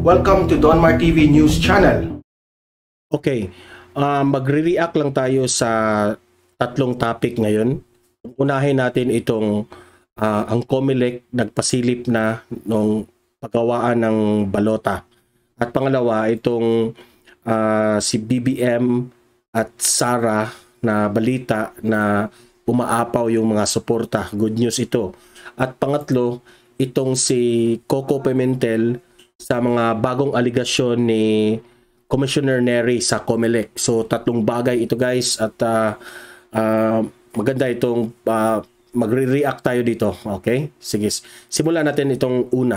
Welcome to Donmar TV News Channel. Okay, magre-react lang tayo sa tatlong topic ngayon. Unahin natin itong ang COMELEC nagpasilip na nung paggawaan ng balota. At pangalawa, itong si BBM at Sara na balita na umaapaw yung mga suporta. Good news ito. At pangatlo, itong si Coco Pimentel sa mga bagong aligasyon ni Commissioner Nery sa COMELEC. So tatlong bagay ito guys at maganda itong magre-react tayo dito. Okay? Sige. Simulan natin itong una.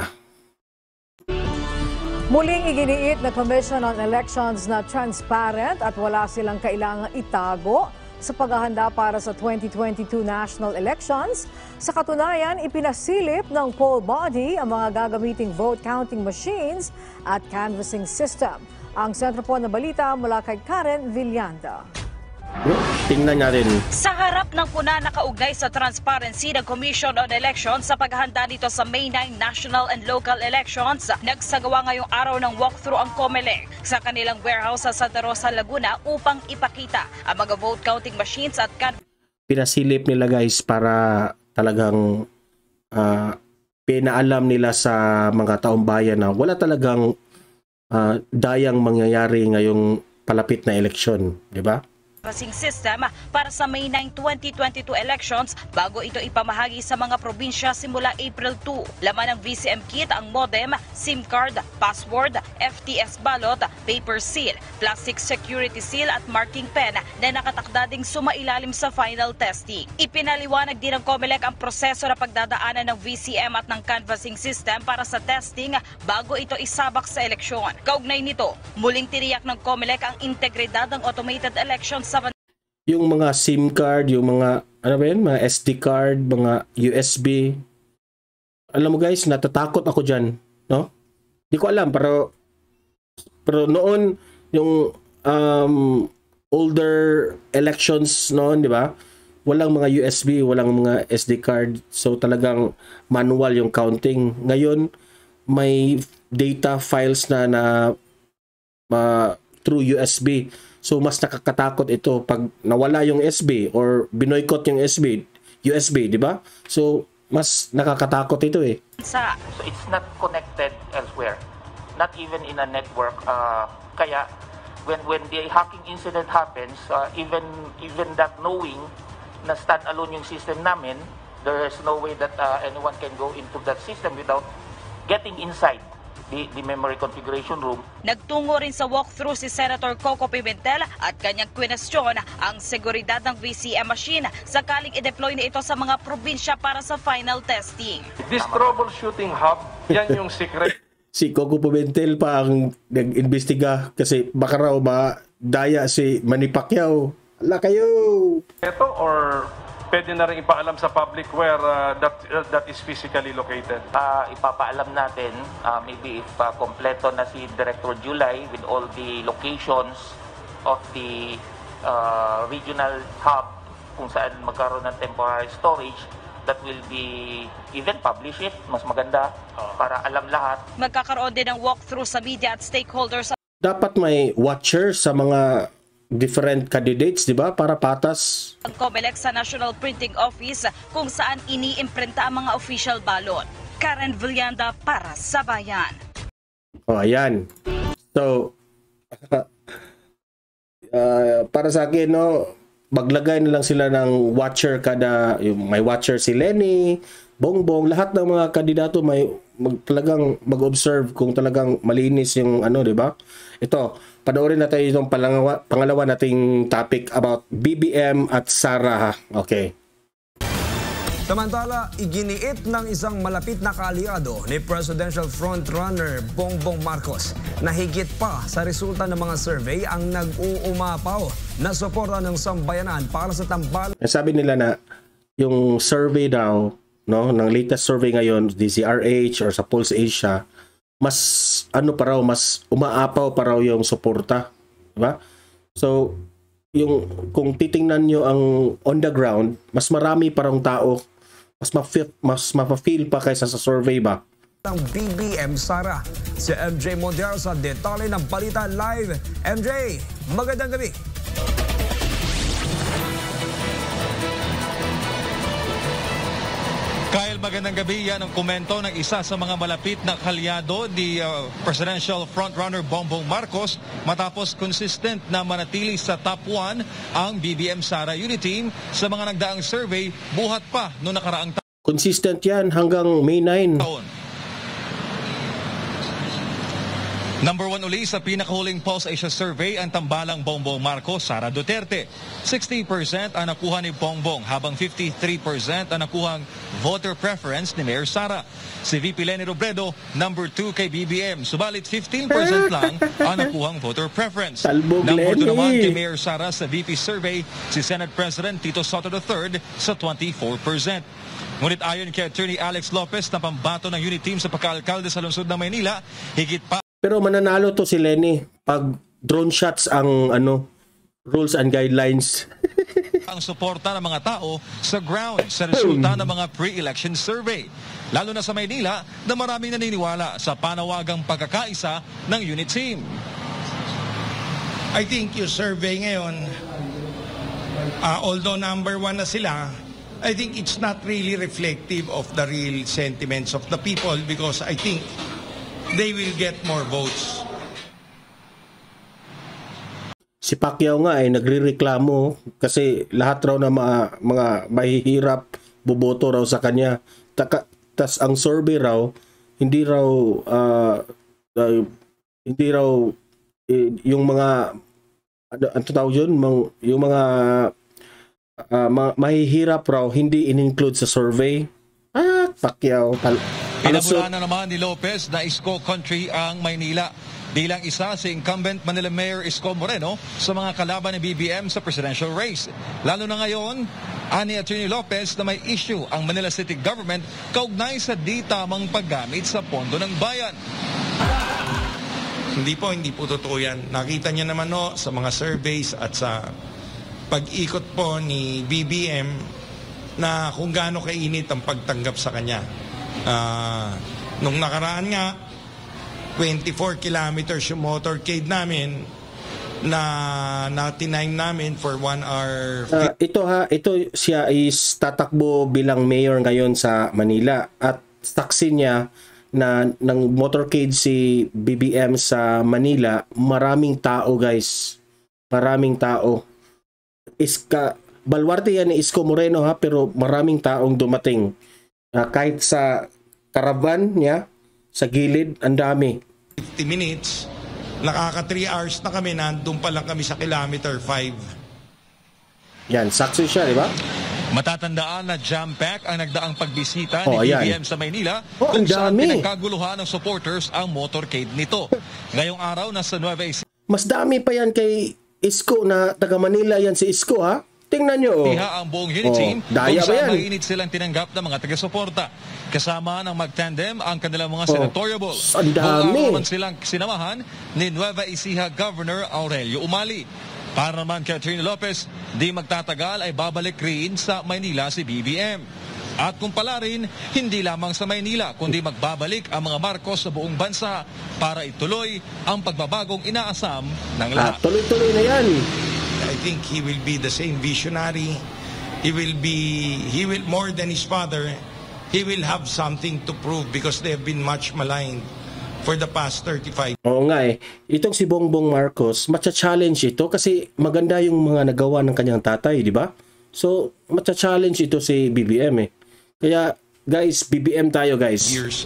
Muling iginiit na Commission on Elections na transparent at wala silang kailangang itago sa paghahanda para sa 2022 national elections. Sa katunayan, ipinasilip ng poll body ang mga gagamiting vote counting machines at canvassing system. Ang sentro po na balita mula kay Karen Villanda. Tingnan natin. Sa harap ng puna nakaugnay sa transparency ng Commission on Elections sa paghahanda nito sa May 9 national and local elections, nagsagawa ngayong araw ng walkthrough ang COMELEC sa kanilang warehouse sa Santa Rosa, Laguna upang ipakita ang mga vote counting machines at pinasilip nila guys para talagang pinaalam nila sa mga taong bayan na wala talagang dayang mangyayari ngayong palapit na eleksyon, di ba? System para sa May 9, 2022 elections bago ito ipamahagi sa mga probinsya simula April 2. Laman ng VCM kit ang modem, SIM card, password, FTS ballot, paper seal, plastic security seal at marking pen na nakatakda ding sumailalim sa final testing. Ipinaliwanag din ng COMELEC ang proseso na pagdadaanan ng VCM at ng canvassing system para sa testing bago ito isabak sa eleksyon. Kaugnay nito, muling tiniyak ng COMELEC ang integridad ng automated elections sa yung mga SIM card, yung mga mga SD card, mga USB. Alam mo guys, natatakot ako diyan, no? Hindi ko alam pero noon yung older elections noon, di ba? Walang mga USB, walang mga SD card. So talagang manual yung counting. Ngayon may data files na through USB. So mas nakakatakot ito pag nawala yung USB or binoykot yung USB, di ba? So mas nakakatakot ito eh. So it's not connected elsewhere, not even in a network. Kaya when the hacking incident happens, even that knowing na stand-alone yung system namin, there is no way that anyone can go into that system without getting inside the memory configuration room. Nagtungo rin sa walkthrough si Senator Coco Pimentel at kanyang kwestiyon ang seguridad ng VCM machine sakaling i-deploy na ito sa mga probinsya para sa final testing. This troubleshooting hub, yan yung secret. Si Coco Pimentel pa ang nag-imbestiga kasi baka raw madaya si Manny Pacquiao. Ala kayo! Ito or pwede na rin ipaalam sa public where that is physically located? Ipapaalam natin, maybe if kompleto na si Director July with all the locations of the regional hub kung saan magkaroon ng temporary storage, that will be even publish it, mas maganda para alam lahat. Magkakaroon din ng walkthrough sa media at stakeholders. Dapat may watcher sa mga different candidates, di ba? Para patas. Ang COMELEC sa National Printing Office kung saan iniimprenta ang mga official ballot. Karen Villanda para sa Bayan. Oh, ayan. So, para sa akin, no, maglagay na lang sila ng watcher kada, may watcher si Lenny, Bongbong, lahat ng mga kandidato may talagang mag-observe kung talagang malinis yung di ba? Ito, panoorin natin itong pangalawa nating topic about BBM at Sara. Okay. Samantala, iginiit ng isang malapit na kaalyado ni Presidential Frontrunner Bongbong Marcos na higit pa sa resulta ng mga survey ang nag-uumapaw na suporta ng sambayanan para sa tambal. Sabi nila na yung survey daw, no, ng latest survey ngayon, DZRH or sa Pulse Asia, mas mas umaapaw pa raw yung suporta, di ba? So, kung titingnan nyo ang on the ground, mas marami parang tao, mas ma-feel pa kaysa sa survey ba? ng BBM Sara. Si MJ Montiel sa detalye ng balita live. MJ, magandang gabi. Kyle, magandang gabi. Yan ang komento ng isa sa mga malapit na kalyado ni Presidential Frontrunner Bongbong Marcos matapos consistent na manatili sa top 1 ang BBM Sara Unit Team sa mga nagdaang survey buhat pa noong nakaraang taon. Consistent yan hanggang May 9. Number 1 uli sa pinakahuling Pulse Asia Survey ang tambalang Bongbong Marcos, Sara Duterte. 60% ang nakuha ni Bongbong habang 53% ang nakuhang voter preference ni Mayor Sara. Si VP Leni Robredo, number 2 kay BBM. Subalit 15% lang ang nakuhang voter preference. Talbog Number 2 Leni. naman kay Mayor Sara sa VP survey si Senate President Tito Soto III sa 24%. Ngunit ayon kay Attorney Alex Lopez na pambato ng unit team sa pagkaalkalde sa lungsod ng Maynila, higit pa Pero mananalo to si Leni pag drone shots ang rules and guidelines. ang suporta ng mga tao sa ground sa resulta ng mga pre-election survey. Lalo na sa Maynila na maraming naniniwala sa panawagang pagkakaisa ng unit team. I think yung survey ngayon, although number 1 na sila, I think it's not really reflective of the real sentiments of the people because I think they will get more votes. Si Pacquiao nga ay nagrereklamo kasi lahat raw na mga mahihirap boboto raw sa kanya. Tas ang survey raw hindi raw yung mga ano tawag yun, yung mga mahihirap raw hindi in-include sa survey. Pacquiao. Pinamula na naman ni Lopez na Isko Country ang Maynila. Bilang isa si incumbent Manila Mayor Isko Moreno sa mga kalaban ni BBM sa presidential race. Lalo na ngayon, ani Attorney Lopez na may issue ang Manila City Government kaugnay sa di tamang paggamit sa pondo ng bayan. Hindi po totoo yan. Nakita niya naman sa mga surveys at sa pag-ikot po ni BBM na kung gaano kainit ang pagtanggap sa kanya. Nung nakaraan nga, 24 kilometers yung motorcade namin na tinime namin for 1 hour. Ito siya is tatakbo bilang mayor ngayon sa Manila at saksi niya na ng motorcade si BBM sa Manila, maraming tao guys. Maraming tao. Baluarte yan ni Isko Moreno pero maraming taong dumating. Kahit sa caravan niya, sa gilid, ang dami. 50 minutes, nakaka 3 hours na kami, nandun pa lang kami sa kilometer 5. Yan, saksi siya, di ba? Matatandaan na jam-pack ang nagdaang pagbisita ni BBM sa Maynila kung saan pinagkaguluhan ng supporters ang motorcade nito. Ngayong araw, nasa Nueva Ecija. Mas dami pa yan kay Isko na taga Manila yan si Isko Tingnan nyo. Tiha ang buong unit team daya kung saan ba yan? mainit silang tinanggap ng mga taga-suporta. Kasama ng mag-tandem ang kanilang mga senatoriable. Ang dami. Buong silang sinamahan ni Nueva Ecija Governor Aurelio Umali. Para naman kay Attorney Lopez, di magtatagal ay babalik rin sa Maynila si BBM. At kung pala rin, hindi lamang sa Maynila, kundi magbabalik ang mga Marcos sa buong bansa para ituloy ang pagbabagong inaasam ng lahat. Tuloy-tuloy na yan. I think he will be the same visionary. He will more than his father. He will have something to prove because they have been much maligned for the past 35. Oo nga Itong si Bongbong Marcos, matcha-challenge ito kasi maganda yung mga nagawa ng kanyang tatay, di ba? So, matcha-challenge ito si BBM Kaya, guys, BBM tayo, guys. Years.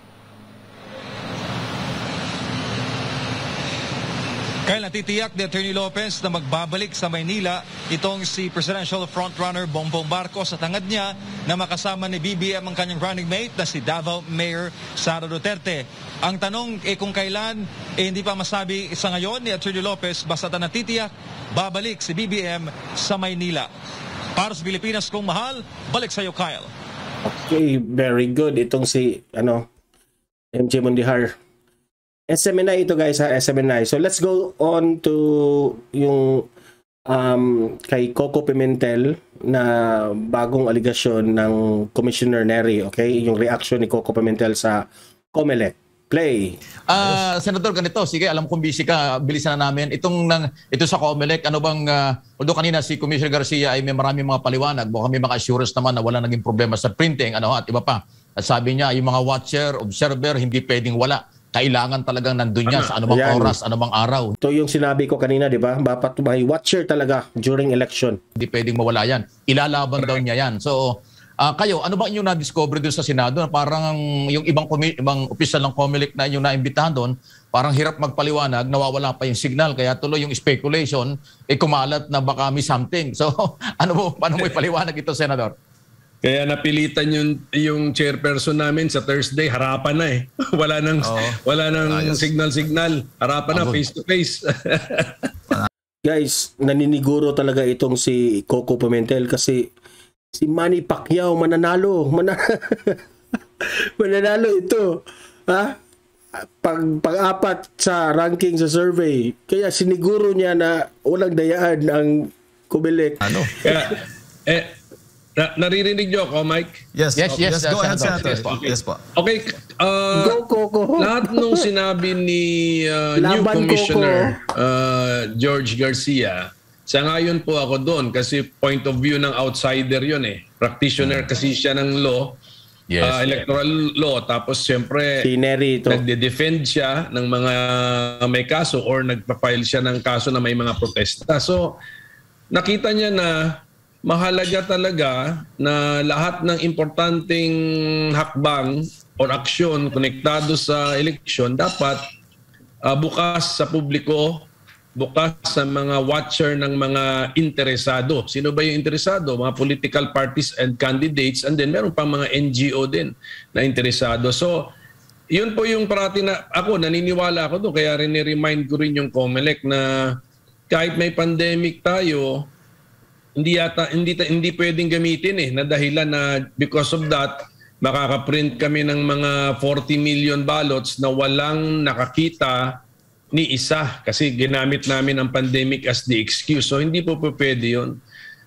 Kaya natitiyak ni Attorney Lopez na magbabalik sa Maynila itong si Presidential Frontrunner Bongbong Marcos at hangad niya na makasama ni BBM ang kanyang running mate na si Davao Mayor Sara Duterte. Ang tanong kung kailan, hindi pa masabi sa ngayon ni Attorney Lopez basta natitiyak babalik si BBM sa Maynila. Para sa Pilipinas kong mahal, balik sa iyo, Kyle. Okay, very good. Itong si MJ Mondihar. SMNI ito guys SMNI. So let's go on to yung kay Coco Pimentel na bagong aligasyon ng Commissioner Neri, okay? Yung reaction ni Coco Pimentel sa COMELEC. Play. Senador, ganito, sige, alam kong busy ka, bilisan na namin. Ito sa COMELEC, ano bang, although kanina si Commissioner Garcia ay may maraming mga paliwanag, baka may mga assurance naman na wala naging problema sa printing, at iba pa. At sabi niya, yung mga watcher, observer, hindi pwedeng wala. Kailangan talagang nandun yan sa anumang oras, anumang araw. Ito yung sinabi ko kanina, di ba? Dapat may watcher talaga during election. Hindi pwedeng mawala yan. Ilalaban daw niya yan. So, kayo, ano ba inyong na-discover doon sa Senado? Parang yung ibang opisyal ng COMELEC na inyong naimbitahan doon, parang hirap magpaliwanag, nawawala pa yung signal, kaya tuloy yung speculation, kumalat na baka may something. So, paano mo ipaliwanag ito, Senador? Kaya napilitan yung chairperson namin sa Thursday, harapan na eh. Wala nang signal. Harapan na, face to face. Guys, naniniguro talaga itong si Coco Pimentel kasi si Manny Pacquiao mananalo ito. Ha? Pang-apat sa ranking sa survey. Kaya siniguro niya na walang dayaan ang COMELEC. Kaya, naririnig niyo ako, Mike? Yes. Go ahead, Senator. Yes po. Okay. Go. Lahat nung sinabi ni new Commissioner George Garcia, sangayon po ako doon kasi point of view ng outsider yun eh. Practitioner kasi siya ng law, electoral law. Tapos siyempre, nagde-defend siya ng mga may kaso or nagpa-file siya ng kaso na may mga protesta. So, nakita niya na mahalaga talaga na lahat ng importanteng hakbang or aksyon konektado sa eleksyon dapat bukas sa publiko, bukas sa mga watcher ng mga interesado. Sino ba yung interesado? Mga political parties and candidates, and then meron pang mga NGO din na interesado. So, yun po yung parati na ako, naniniwala ako doon. Kaya rin-remind ko rin yung COMELEC na kahit may pandemic tayo, hindi pwedeng gamitin na dahilan na because of that makaka-print kami ng mga 40 million ballots na walang nakakita ni isa kasi ginamit namin ang pandemic as the excuse. So hindi po pwede 'yon.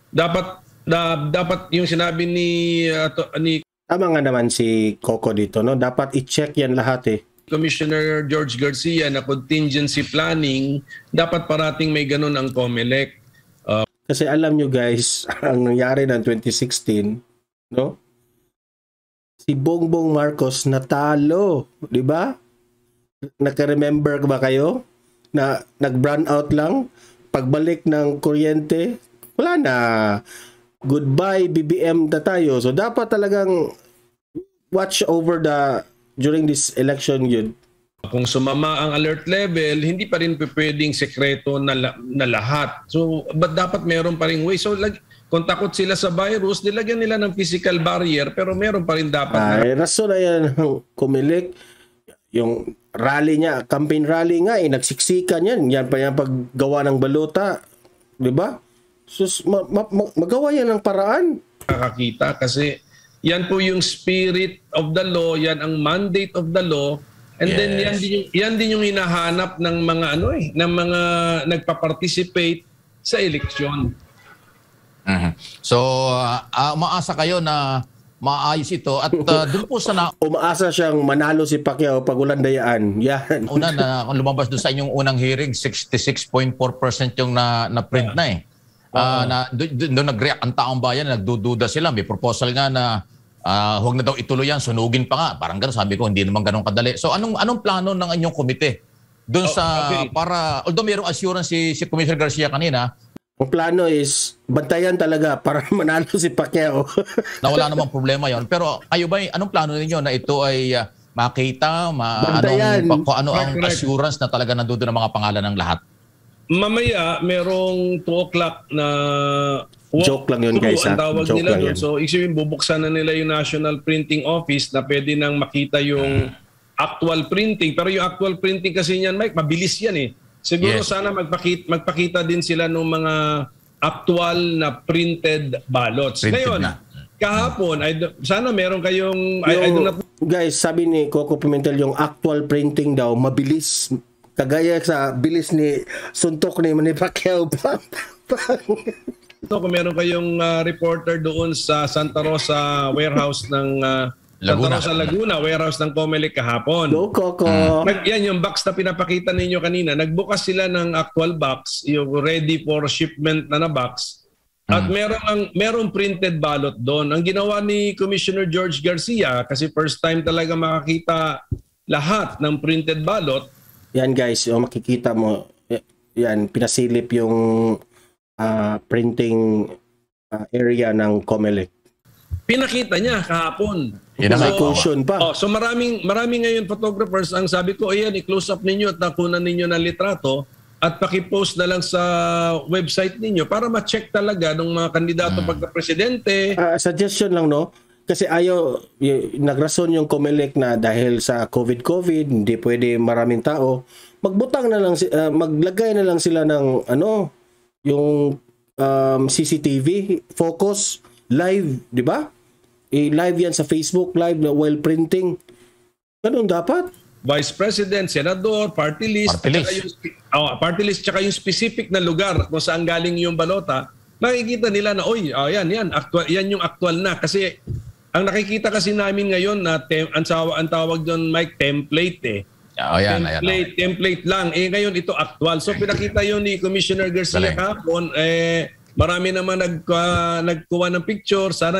Dapat yung sinabi ni tama nga naman si Coco dito, no? Dapat i-check yan lahat Commissioner George Garcia na contingency planning, dapat parating may ganun ang COMELEC. Kasi alam nyo guys, ang nangyari ng 2016, no? Si Bongbong Marcos natalo, di ba? Naka-remember ba kayo? Na nag-brown out lang, pagbalik ng kuryente, wala na. Goodbye BBM na tayo. So dapat talagang watch over during this election yun. Kung sumama ang alert level, hindi pa rin pwedeng sekreto na lahat. So, dapat meron pa rin way. So, kung takot sila sa virus, nilagyan nila ng physical barrier, pero meron pa rin dapat. Rason na yan ng COMELEC. Yung rally niya, campaign rally nga, nagsiksikan yan. Yan pa yung paggawa ng balota. Diba? So, magawa yan ng paraan. Nakakita kasi yan po yung spirit of the law, yan ang mandate of the law. And then yan din yung hinahanap ng mga ng mga nagpa-participate sa eleksyon. So, umaasa kayo na maayos ito at doon po sa umaasa siyang manalo si Pacquiao pag ulan dayaan. Yan. Una na lumabas doon sa inyong unang hearing, 66.4% yung na-print doon nag-react ang taong bayan, nagdududa sila. May proposal nga na huwag na daw ituloy yan, sunugin pa nga. Parang gano'n, sabi ko, hindi naman gano'n kadali. So anong plano ng inyong komite? Doon para, although mayroong assurance si Commissioner Garcia kanina, ang plano is bantayan talaga para manalo si Pacquiao. na wala namang problema yon. Pero kayo ba, anong plano ninyo na ito ay makita, ano ang assurance na talaga nandoon ang mga pangalan ng lahat? Mamaya, merong 2 o'clock na joke lang yun guys. Ang tawag nila doon. So, isipin, bubuksan na nila yung National Printing Office na pwede nang makita yung actual printing. Pero yung actual printing kasi niyan, Mike, mabilis yan Siguro sana magpakita din sila ng mga actual na printed ballots. Ngayon, kahapon, sana meron kayong... Guys, sabi ni Coco Pimentel, yung actual printing daw, mabilis. Kagaya sa bilis ni suntok ni Manny Pacquiao. Kung meron kayong reporter doon sa Santa Rosa warehouse ng Laguna. Santa Rosa, Laguna, warehouse ng Comelec kahapon. Go, Coco. Yan yung box na pinapakita ninyo kanina. Nagbukas sila ng actual box, yung ready for shipment na box. At merong printed ballot doon. Ang ginawa ni Commissioner George Garcia, kasi first time talaga makakita lahat ng printed ballot. Yan guys, yung makikita mo, yan, pinasilip yung printing area ng Comelec. Pinakita niya kahapon. May cushion pa. So maraming ngayon photographers ang sabi ko, ayan, i-close up ninyo at nakunan ninyo ng litrato at paki-post na lang sa website ninyo para ma-check talaga ng mga kandidato pagka-presidente. Suggestion lang, no? Kasi nagrason yung Comelec na dahil sa COVID, hindi pwede maraming tao. Magbutang na lang, maglagay na lang sila ng yung CCTV, focus, live, di ba? I-live yan sa Facebook, live na while printing. Ganun dapat. Vice President, Senador, party list, party list, tsaka yung specific na lugar kung saan galing yung balota, makikita nila na, yan yung actual na. Kasi ang nakikita kasi namin ngayon na ang tawag doon, Mike, template template lang. Ngayon ito actual. So pinakita yun ni Commissioner Garcia kahapon, marami naman nagkuha ng picture. Sana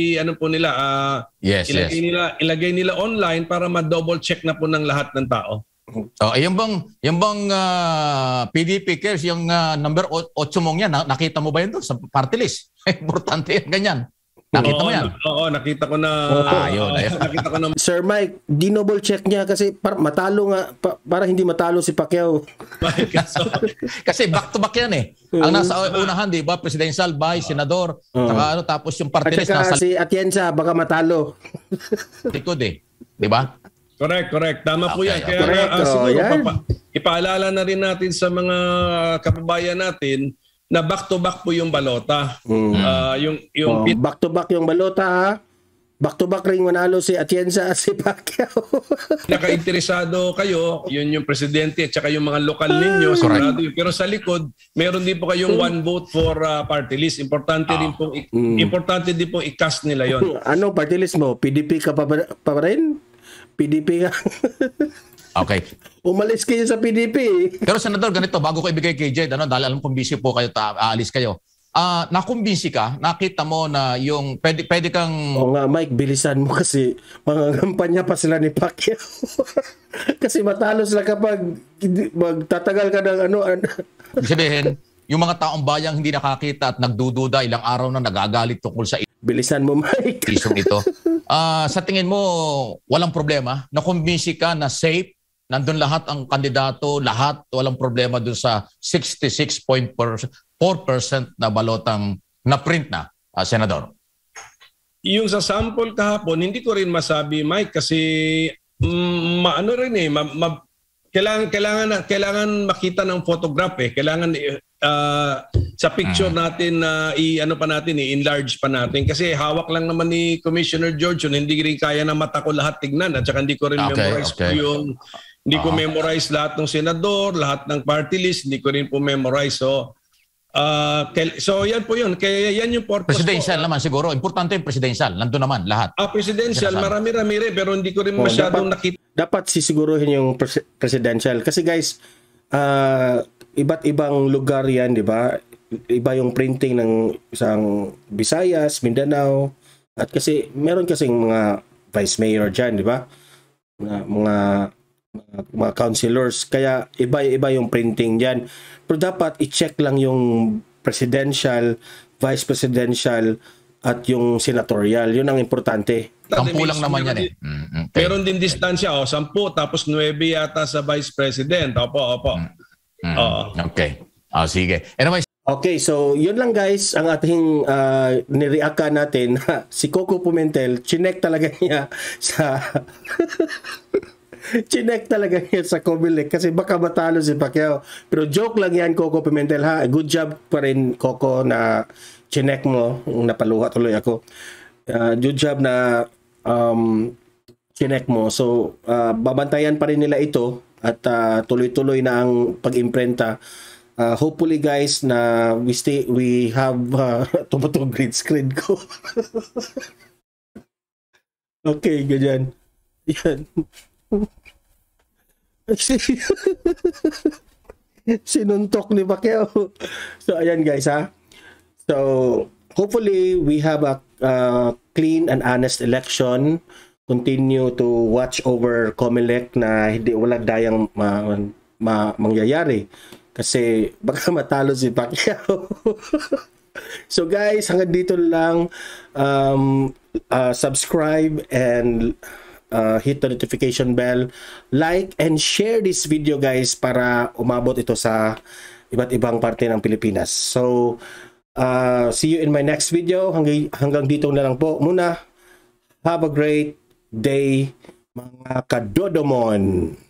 ilagay nila online para ma-double check na po ng lahat ng tao. Yung bang PDP cares, yung number 8 mong yan, nakita mo ba yun doon sa party list? Importante yan, ganyan. Nakita mo yan? Oo, nakita ko na. Ayun. Nakita ko na. Sir Mike, dinouble check niya kasi matalo nga, para hindi matalo si Pacquiao. Kasi back to back yan eh. Ang nasa unahan, di ba? Presidential, vice, senador, tapos yung party list nasa si Atienza, baka matalo. likod eh. Di ba? Correct. Tama po yan. Kaya siguro ipaalala na rin natin sa mga kababayan natin na back-to-back po yung balota. Back-to-back yung balota, ha? Back-to-back ring manalo si Atienza at si Pacquiao. Naka-interesado kayo, yun yung presidente at saka yung mga lokal ninyo. Sigurado yun. Pero sa likod, meron din po kayong one vote for party list. Importante din po i-cast nila yon. Ano party list mo? PDP ka pa rin? PDP ka? Okay. Umalis kayo sa PDP. Pero Senador, ganito, bago ko ibigay kay Jed, dahil alam kong busy po kayo, aalis kayo. Nakumbinsi ka, nakita mo na yung pwede kang... Oo nga, Mike, bilisan mo kasi mga kampanya pa sila ni Pacquiao. Kasi matalo sila kapag magtatagal ka ng Ibig sabihin, yung mga taong bayang hindi nakakita at nagdududa, ilang araw na nagagalit tungkol sa bilisan mo, Mike. Isong ito. Sa tingin mo, walang problema? Nakumbinsi ka na safe? Nandun lahat ang kandidato, lahat, walang problema dun sa 66.4% na balotang na-print na, Senador? Yung sa sample kahapon, hindi ko rin masabi, Mike, kasi kailangan makita ng photograph eh. Kailangan sa picture natin na i-enlarge pa natin. Kasi hawak lang naman ni Commissioner George yun. Hindi rin kaya na mata ko lahat tignan. At saka hindi ko rin memorize po yung... Hindi ko memorize lahat ng senador, lahat ng party list. Hindi ko rin po memorize. So yan po yun. Kaya yan yung purpose. Presidential naman siguro. Importante yung presidential. Nandun naman lahat. Presidential. Marami-rami rin. Pero hindi ko rin masyadong nakita. Dapat sisiguruhin yung presidential. Kasi guys, iba't ibang lugar yan, di ba? Iba yung printing ng isang Visayas, Mindanao. At kasi meron kasing mga vice mayor dyan, di ba? Mga councilors, kaya iba yung printing diyan. Pero dapat i-check lang yung presidential, vice presidential at yung senatorial. Yun ang importante. 10 lang naman yan eh. Okay. Meron din distansya 10 tapos 9 yata sa vice president. Opo. Okay. Sige. Anyway, okay, so yun lang guys ang ating nireactan natin. Si Coco Pimentel, chinek talaga niya sa chinek talaga niya sa Comelec kasi baka matalo si Pacquiao. Pero joke lang yan, Coco Pimentel, ha. Good job pa rin, Coco, na chinek mo. Napaluha tuloy ako. Good job na chinek mo. So, babantayan pa rin nila ito at tuloy-tuloy na ang pag-imprenta. Hopefully guys na we have tumutong green screen ko. Okay, ganyan. Yan. Sinuntok ni Pacquiao. So, ayan guys ha. So, hopefully, we have a clean and honest election. Continue to watch over COMELEC na hindi wala dayang mangyayari. Kasi baka matalo si Pacquiao. So guys, hanggang dito lang. Subscribe and hit the notification bell, like and share this video guys para umabot ito sa iba't ibang parte ng Pilipinas. So see you in my next video. Hanggang dito na lang po muna. Have a great day mga kadodomon.